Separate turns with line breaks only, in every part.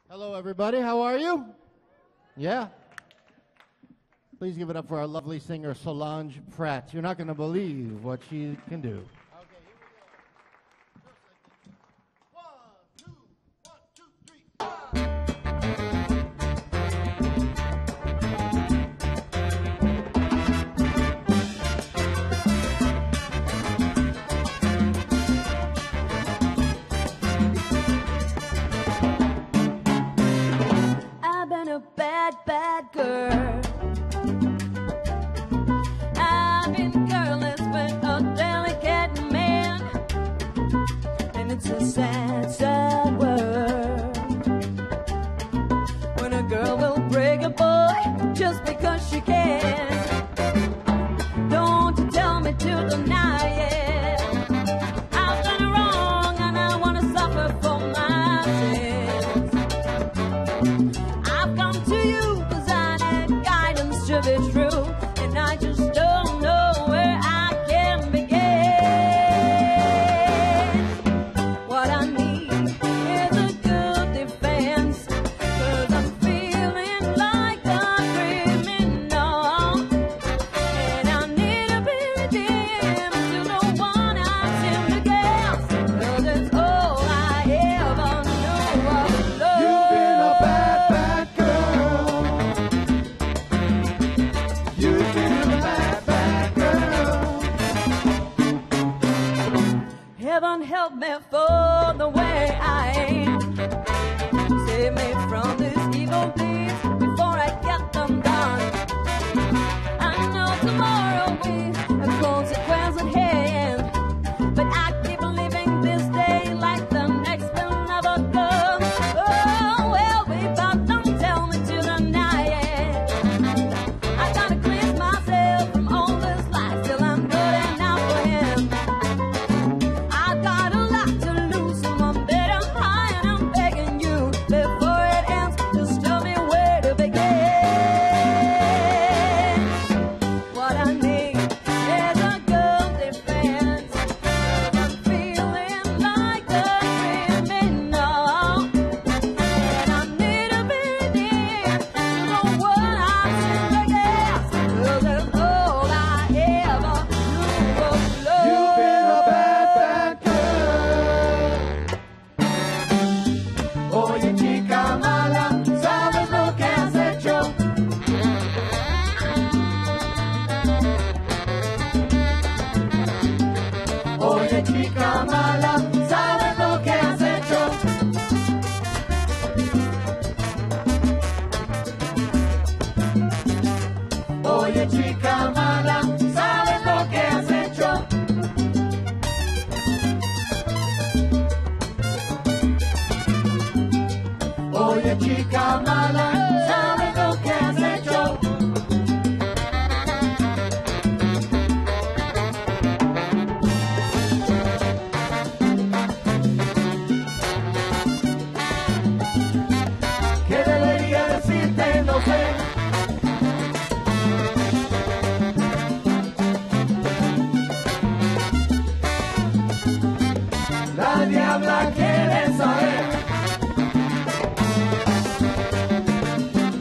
Hello, everybody. How are you? Yeah? Please give it up for our lovely singer, Solange Pratt. You're not going to believe what she can do. Okay, here we go. 1, 2, 3, 4.
I've been a bad, bad girl. I've been careless with a delicate man, and it's a sad, sad world when a girl will break a boy just because she can. Don't you tell me to deny it. I've done wrong and I want to suffer for my sins. I've come to you 'cause I need guidance to be true, and I just don't know where I can begin. What I need is a good defense, 'cause I'm feeling like a criminal, and I need to be redeemed to the one I seem to guess, 'cause it's all I ever knew of love.
You've been a bad, bad girl. You've been a bad, bad girl.
Heaven help me for the way I am. Save me from this evil deeds before I get them done. I know tomorrow is a consequence at hand, but I keep living this day like the next will never come. Oh, well, babe, don't tell me to deny it. I gotta cleanse myself from all this lies till I'm good enough for him. I got a lot to lose, so I'm better high, and I'm begging you before it ends, just tell me where to begin. What I need is a good defense, 'cause I'm feeling like a criminal, and I need to be redeemed to the one I seem to guess, 'cause it's all I ever knew of love.
You've been a bad, bad girl. Oye, chica mala, ¿sabes lo que has hecho? Oye, chica mala, ¿sabes lo que has hecho? Oye, chica mala, ¿sabes lo que has hecho? Oye, chica mala, ¿sabes lo que has hecho? ¿Qué debería decirte? No sé. La diabla quiere saber.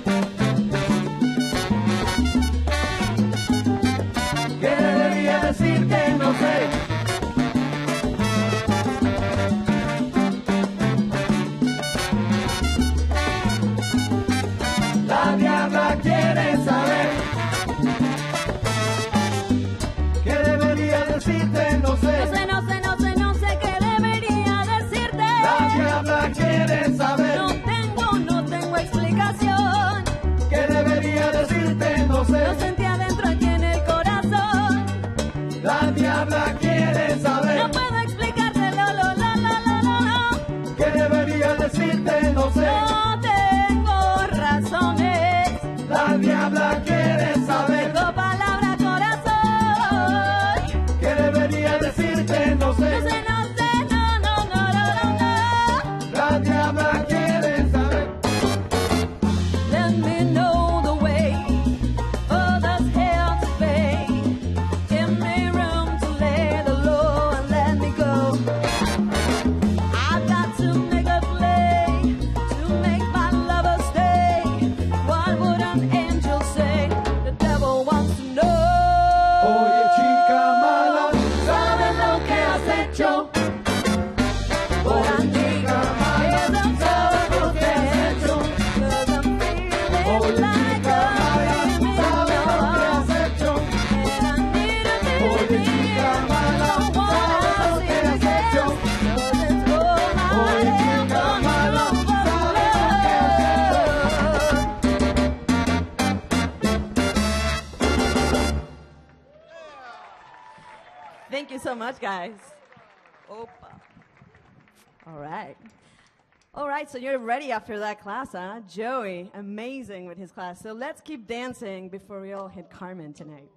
you so much, guys. Opa. All right. All right, so you're ready after that class, huh? Joey, amazing with his class. So let's keep dancing before we all hit Carmen tonight.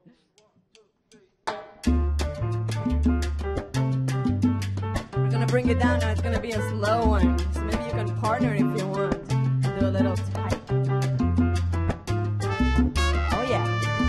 We're going to bring it down now. It's going to be a slow one. So maybe you can partner if you want. Do a little tight. Oh, yeah.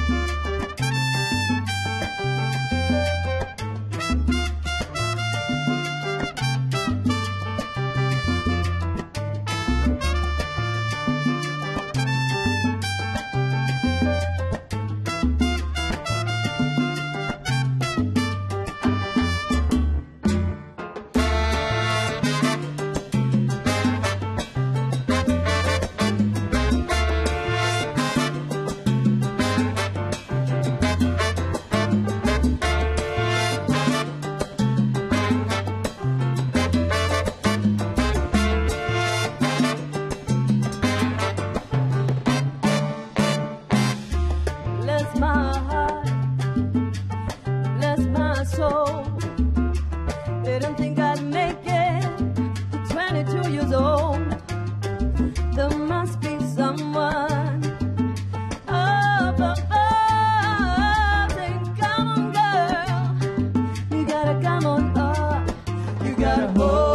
Bless my heart, bless my soul. Didn't think I'd make it to 22 years old. There must be someone up above saying, come on, girl, you gotta come on up, you gotta hold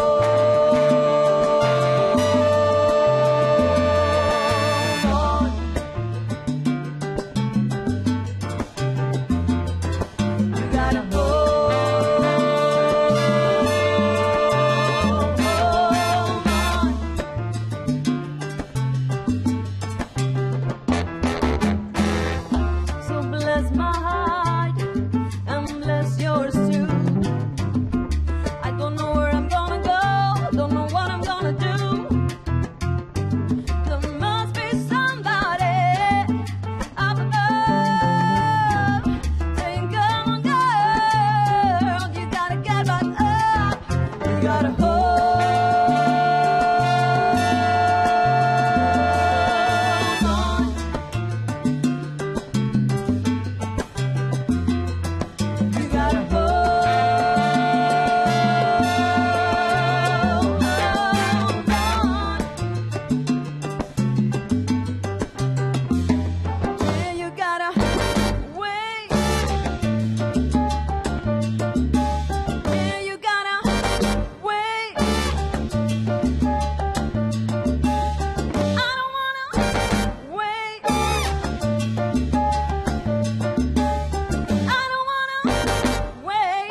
on. You gotta hold on. So bless my heart and bless yours too. I don't know where I'm gonna go, don't know what I'm gonna do. There must be somebody up above saying, come on, girl, you gotta get back up, you gotta hold on. You gotta hold on. Yeah, you gotta wait. Yeah, you gotta wait. I don't wanna wait. I don't wanna wait.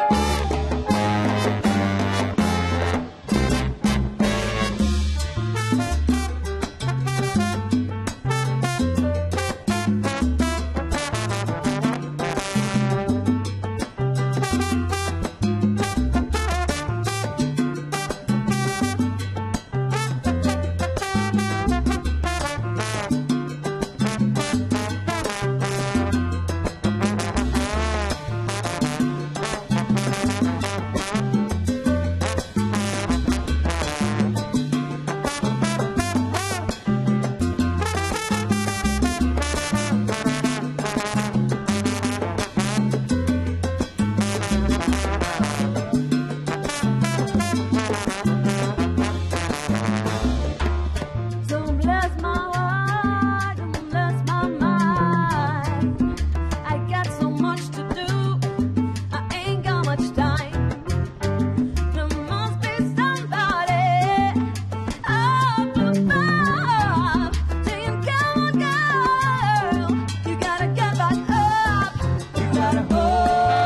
So bless my heart and bless my mind. I got so much to do, I ain't got much time. There must be somebody up above saying, come on, girl, you gotta get back up, you gotta hold on.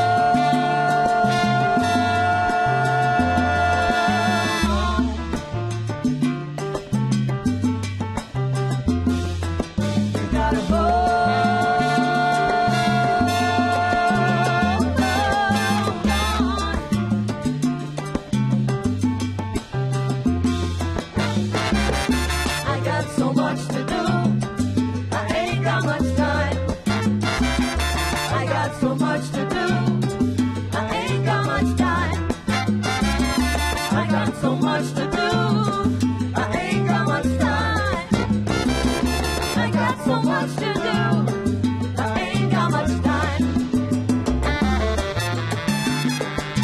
You gotta hold on. I got so much to do, I ain't got much time. I got so much to do, I ain't got much time. I got so much to do, I ain't got much time. I got so much to do, I ain't got much time.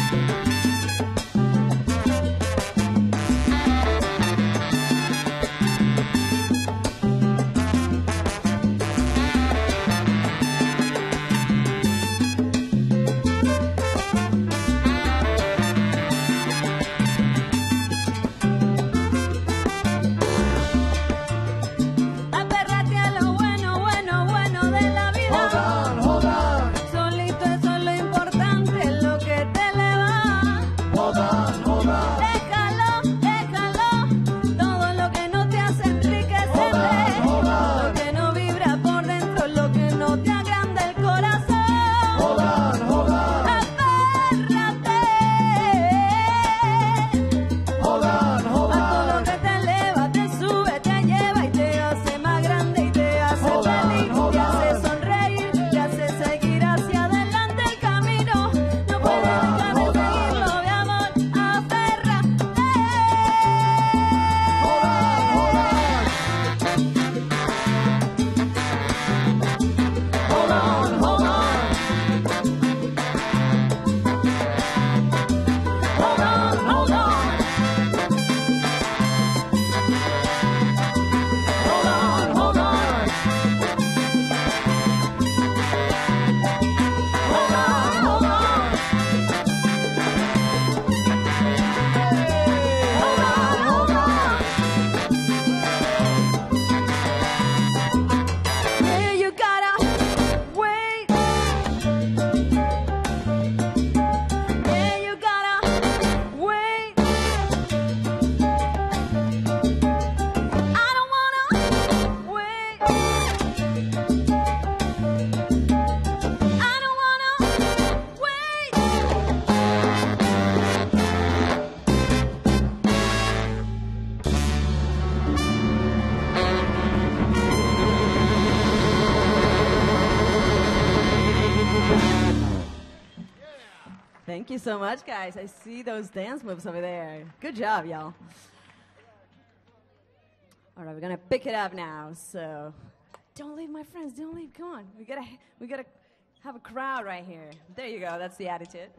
Thank you so much, guys. I see those dance moves over there. Good job, y'all. All right, we're gonna pick it up now. So, don't leave, my friends. Don't leave. Come on. We gotta have a crowd right here. There you go. That's the attitude.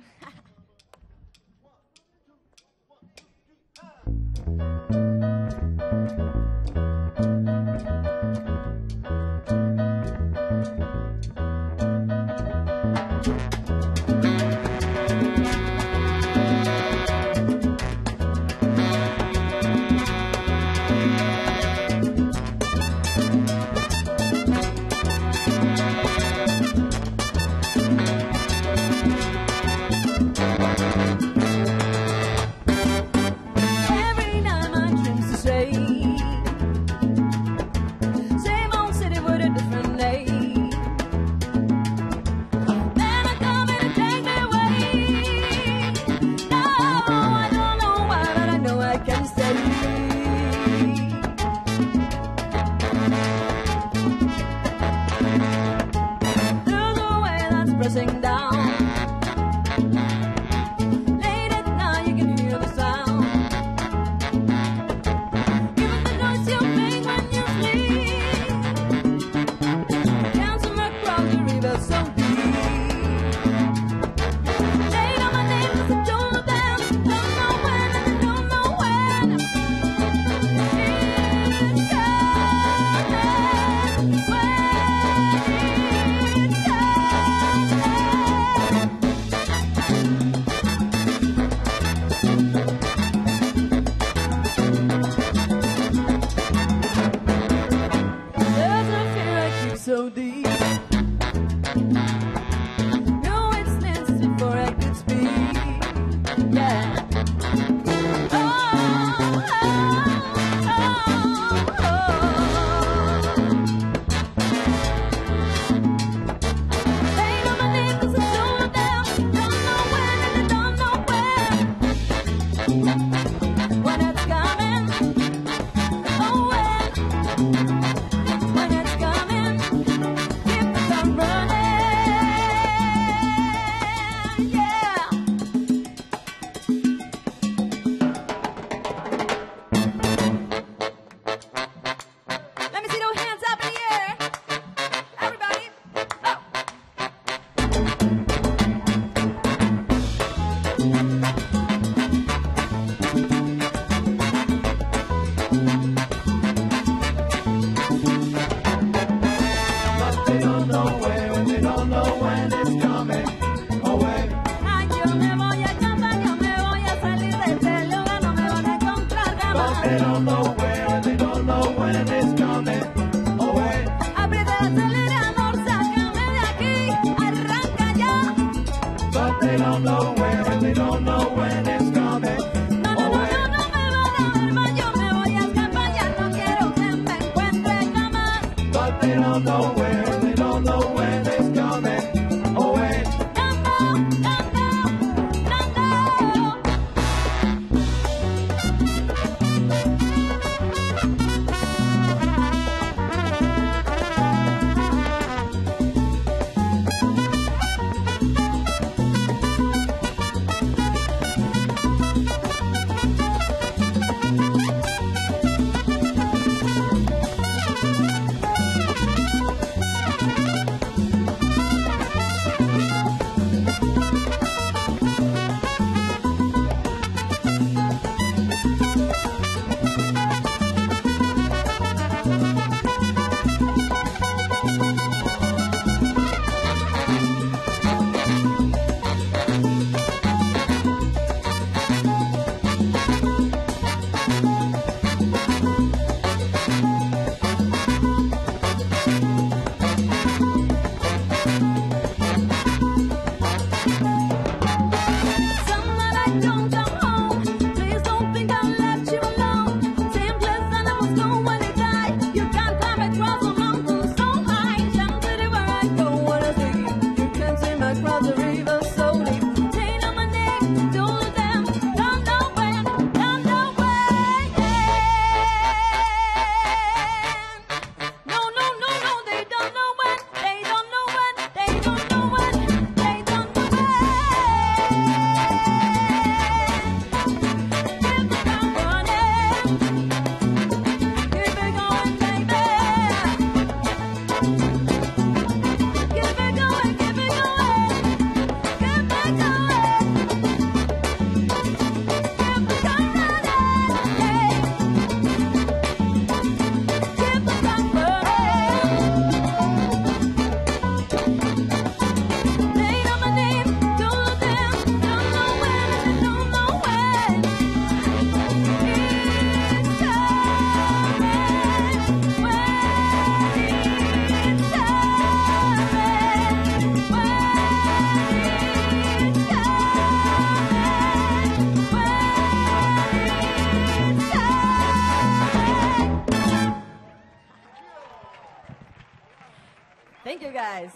Thank you, guys.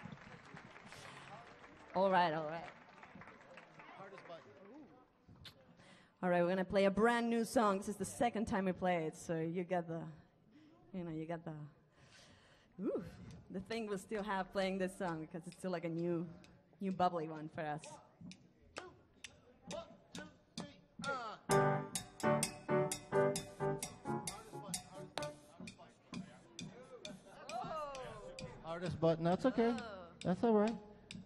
All right, all right. All right, we're gonna play a brand new song. This is the second time we play it, so you got the, ooh, the thing we'll still have playing this song because it's still like a new bubbly one for us.
Hardest button, that's okay. That's all right.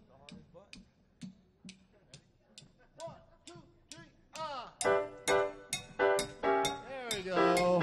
There we go.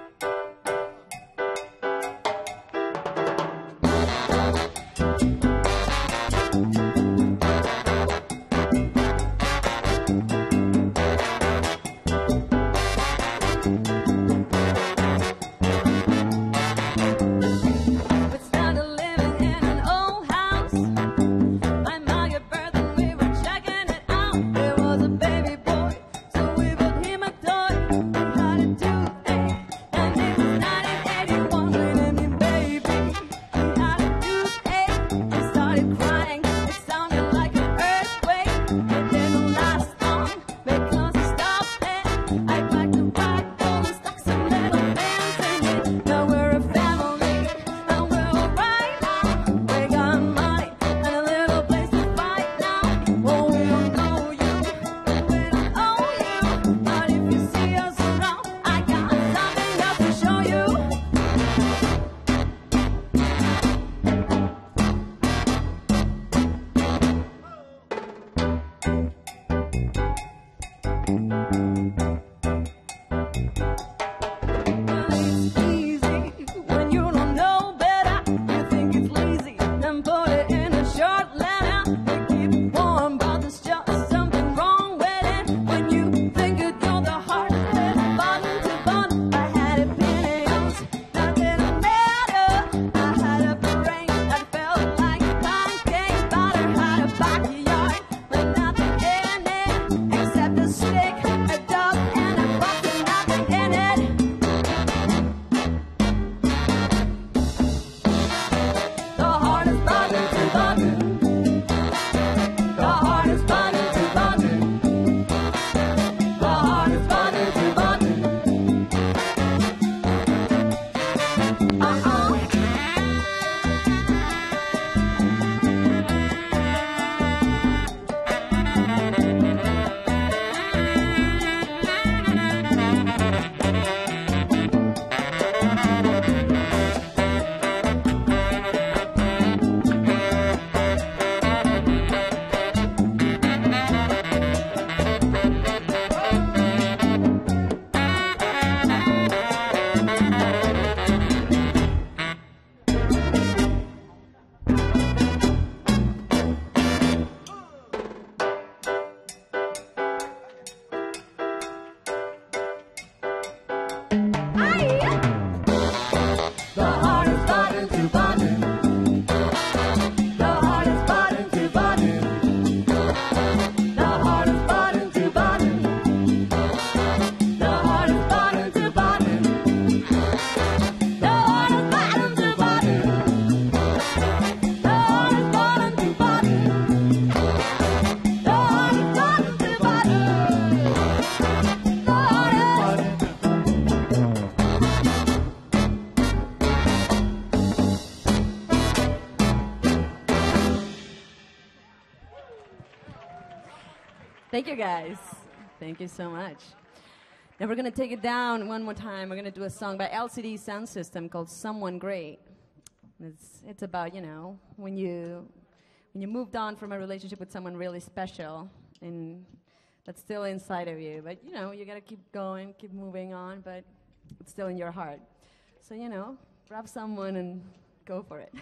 Thank you, guys. Thank you so much. Now we're going to take it down one more time. We're going to do a song by LCD Sound System called Someone Great. It's about, when you moved on from a relationship with someone really special and that's still inside of you. But, you got to keep going, keep moving on, but it's still in your heart. So, grab someone and go for it.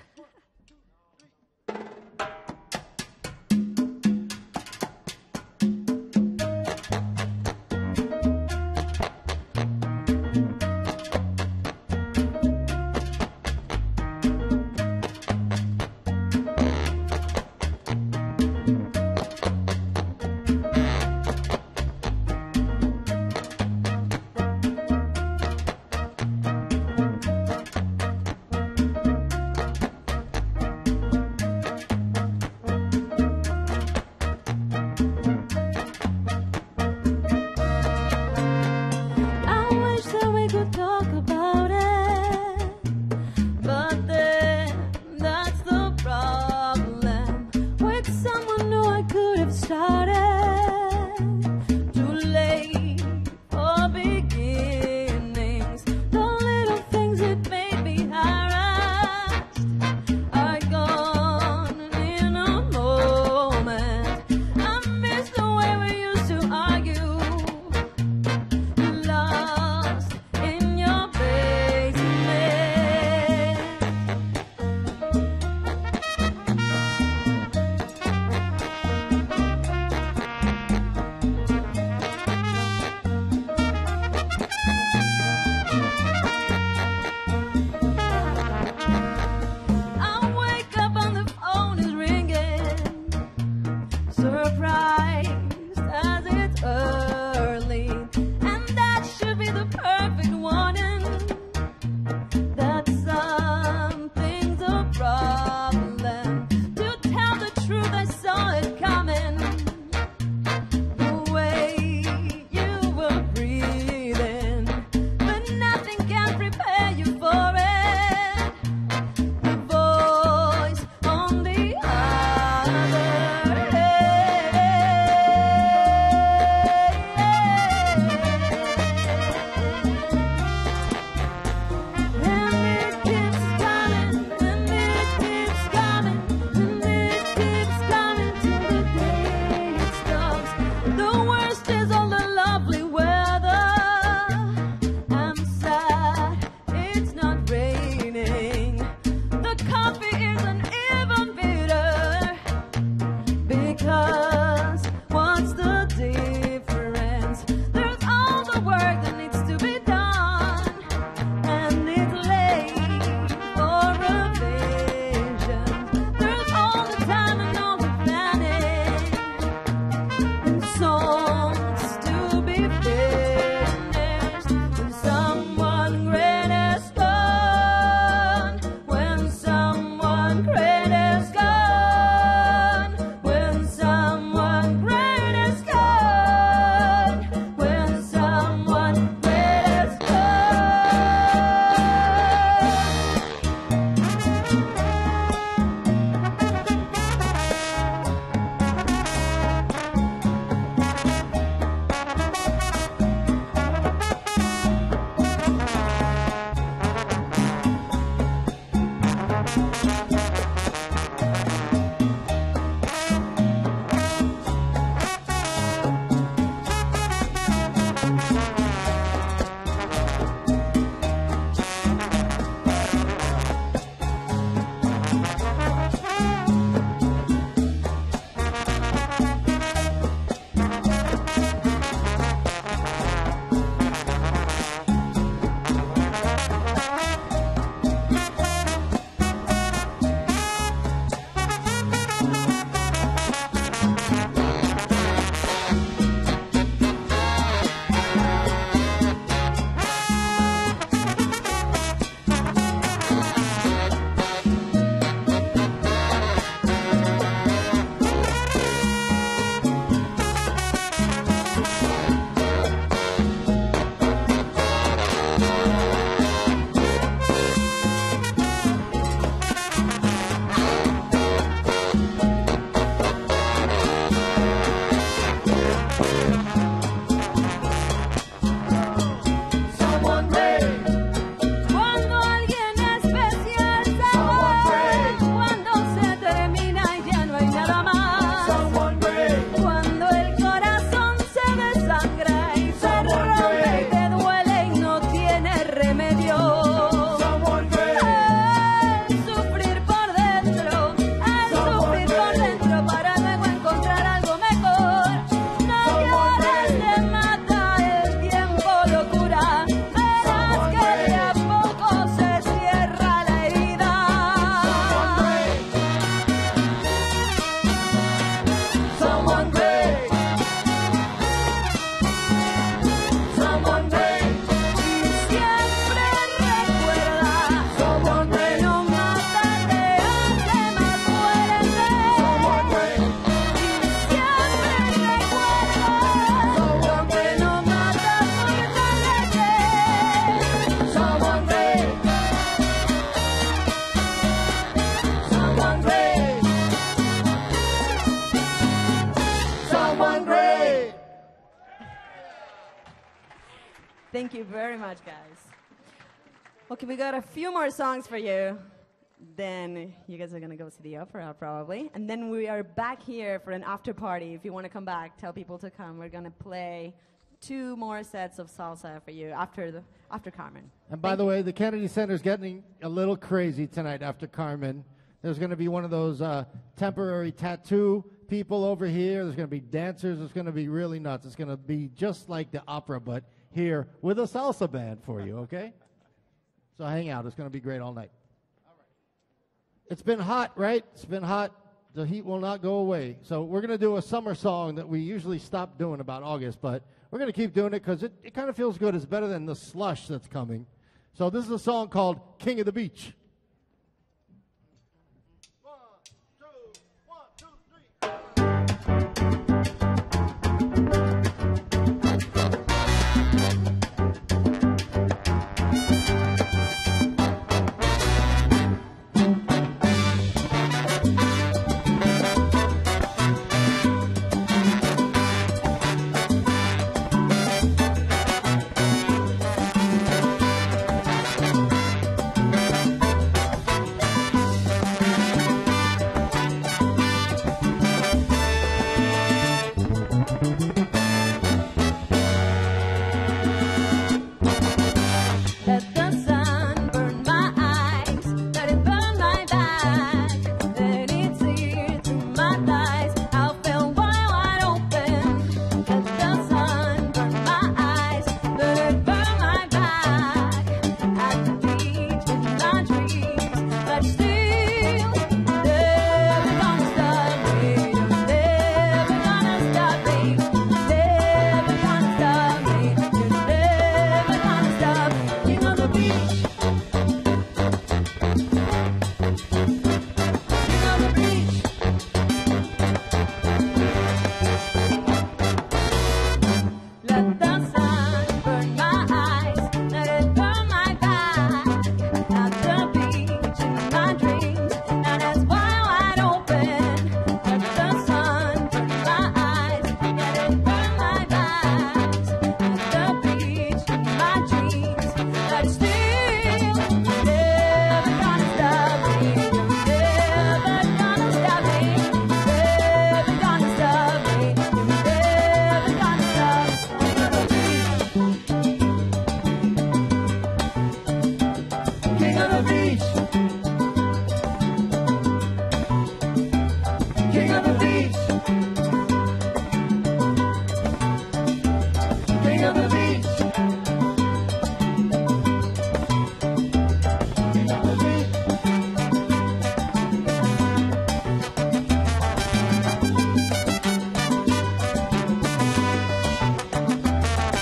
Thank you very much, guys. Okay, we got a few more songs for you. Then you guys are going to go see the opera, probably. And then we are back here for an after party. If you want to come back, tell people to come. We're going to play 2 more sets of salsa for you after Carmen.
And by the way, the Kennedy Center is getting a little crazy tonight after Carmen. There's going to be one of those temporary tattoo people over here. There's going to be dancers. It's going to be really nuts. It's going to be just like the opera, but here with a salsa band for you, okay? So hang out. It's going to be great all night. It's been hot, right? It's been hot. The heat will not go away. So we're going to do a summer song that we usually stop doing about August, but we're going to keep doing it because it kind of feels good. It's better than the slush that's coming. So this is a song called King of the Beach. 1, 2,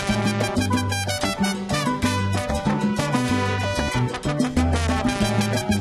3.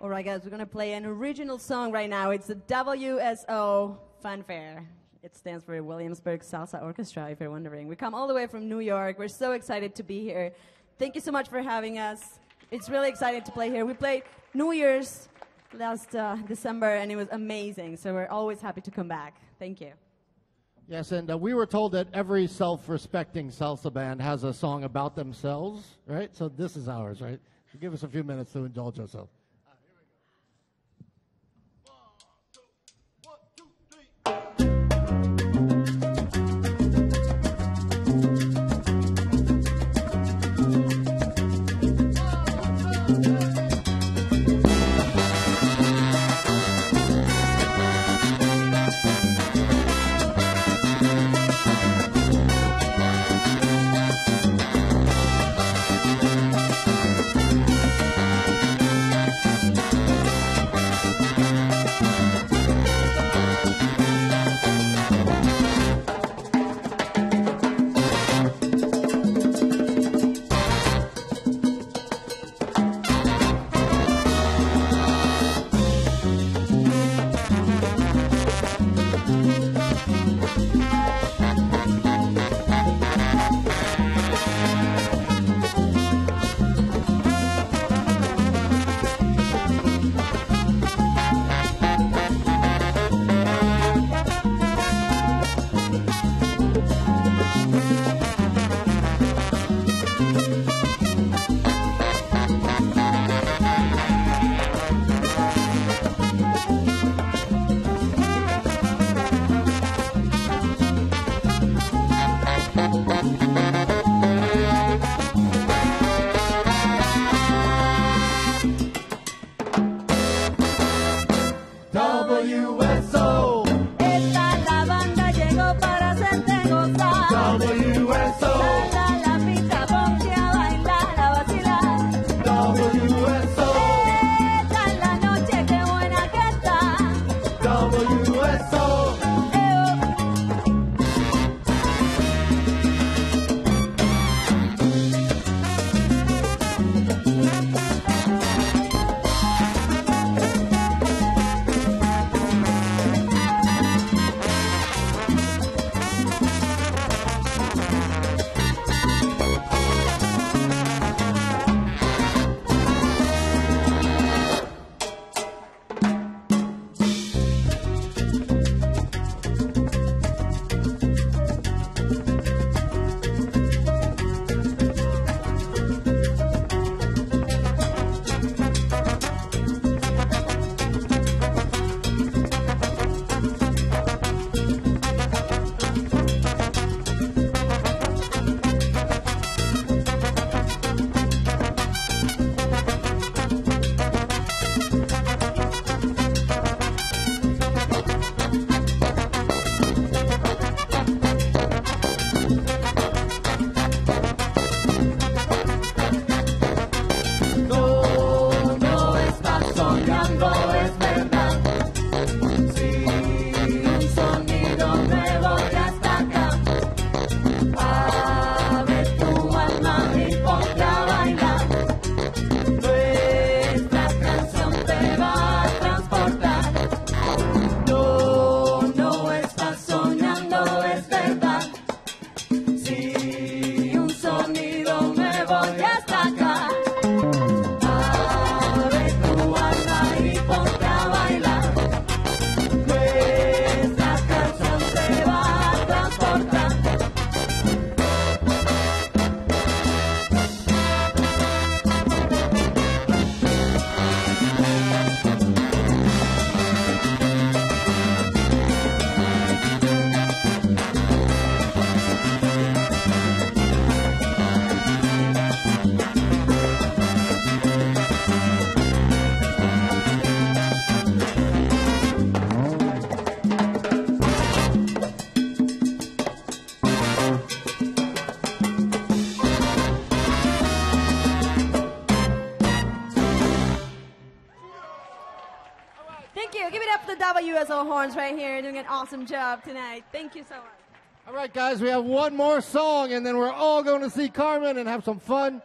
All right, guys, we're going to play an original song right now. It's the WSO Fanfare. It stands for Williamsburg Salsa Orchestra, if you're wondering. We come all the way from New York. We're so excited to be here. Thank you so much for having us. It's really exciting to play here. We played New Year's last December, and it was amazing. So we're always happy to come back. Thank you.
Yes, and we were told that every self-respecting salsa band has a song about themselves, right? So this is ours, right? So give us a few minutes to indulge ourselves.
WSO Horns right here doing an awesome job tonight. Thank you so much.
All right, guys, we have one more song, and then we're all going to see Carmen and have some fun.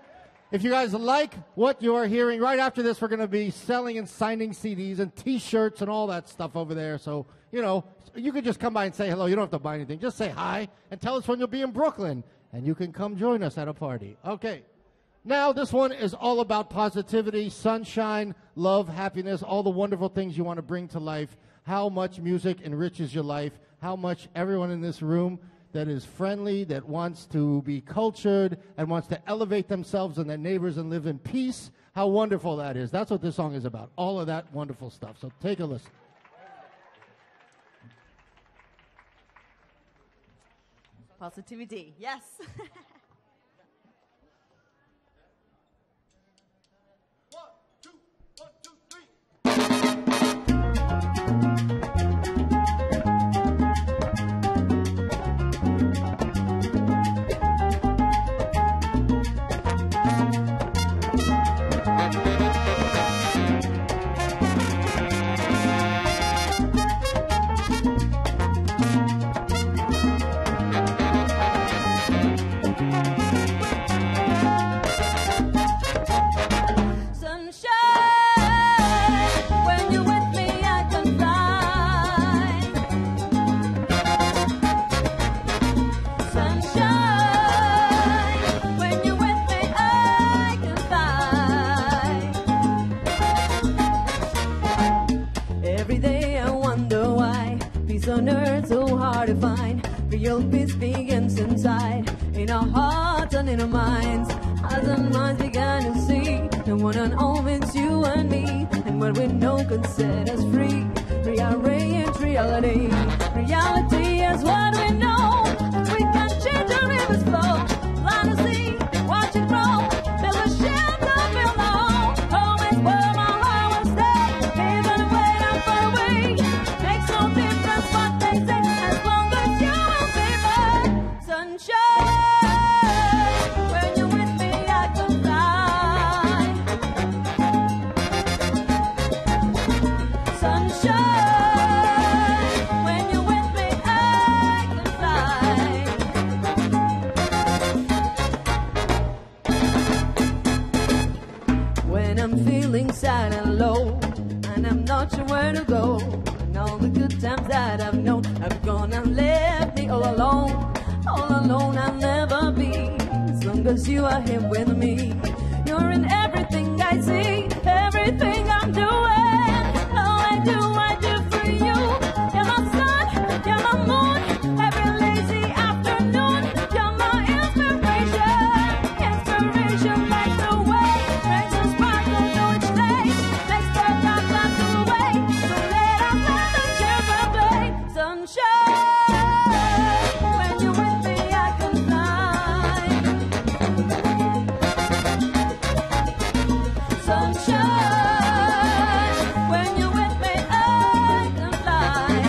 If you guys like what you are hearing, right after this, we're going to be selling and signing CDs and T-shirts and all that stuff over there. So, you know, you could just come by and say hello. You don't have to buy anything. Just say hi and tell us when you'll be in Brooklyn, and you can come join us at a party. Okay. Now, this one is all about positivity, sunshine, love, happiness, all the wonderful things you want to bring to life, how much music enriches your life, how much everyone in this room that is friendly, that wants to be cultured, and wants to elevate themselves and their neighbors and live in peace, how wonderful that is. That's what this song is about, all of that wonderful stuff. So take a listen.
Positivity, yes. Real peace begins inside, in our hearts and in our minds. As our minds began to see, the one and all means you and me. And what we know can set us free. Rearrange reality. Reality is what we know. We can change the river's flow. Land to sea, watch it grow. Build a shelter below. Home is where my heart will stay. Even when I'm far away, makes no difference what they say. As long as you will be mine. Sunshine, when you're with me I can fly. Sunshine, when you're with me I can fly. When I'm feeling sad and low, and I'm not sure where to go, and all the good times that I've known have gone and left me all alone. All alone I'll never be, as long as you are here with me. You're in everything I see, everything I'm doing. All I do for you. You're my sun, you're my moon, every lazy afternoon. You're my inspiration, inspiration lights the way, makes us sparkle to each day, makes the dark last away. So let us let the children play. Sunshine, when you're with me I can fly. Sunshine, when you're with me I can fly.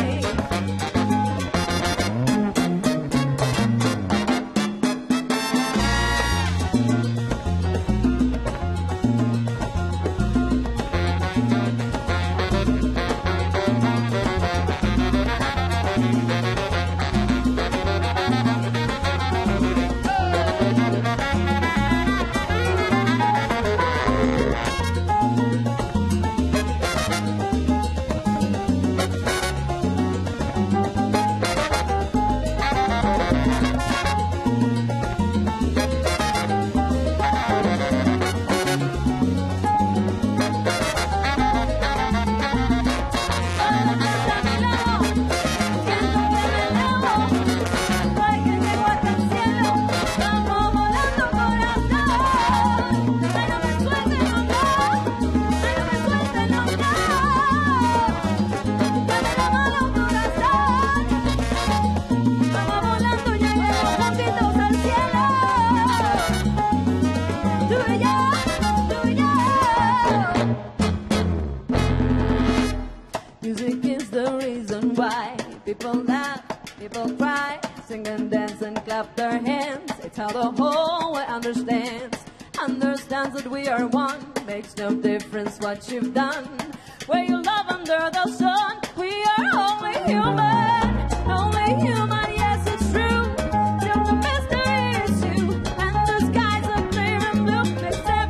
Music is the reason why people laugh, people cry, sing and dance and clap their hands. It's how the whole world understands that we are one. Makes no difference what you've done. Where you love under the sun, we are only human, yes it's true. Till the mystery is you, and the skies are clear and blue. Makes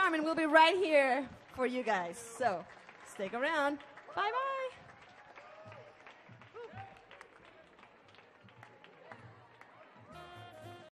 Carmen will be right here for you guys. So stick around. Bye-bye.